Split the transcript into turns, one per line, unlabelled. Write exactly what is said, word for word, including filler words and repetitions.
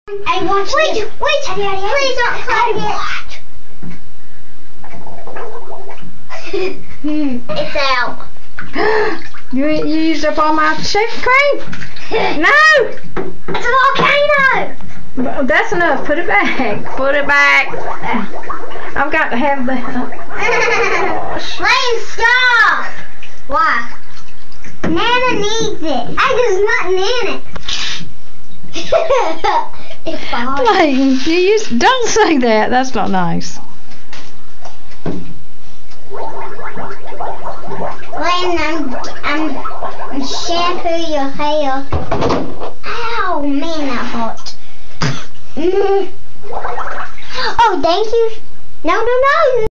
I want you. Wait, to, wait, Daddy, Daddy, please don't plug it. Hmm. It's out.
you you used up all my shaving cream? No.
It's a volcano.
Well, that's enough. Put it back. Put it back. I've got to have the. Uh,
Lane, stop. Why? Nana needs it. I there's nothing in it. It's fine.
Lane, you used, don't say that. That's not nice.
Lane, I'm, I'm, I'm shampoo your hair. Ow, man, that hurt. Mm. Oh, thank you. No, no, no.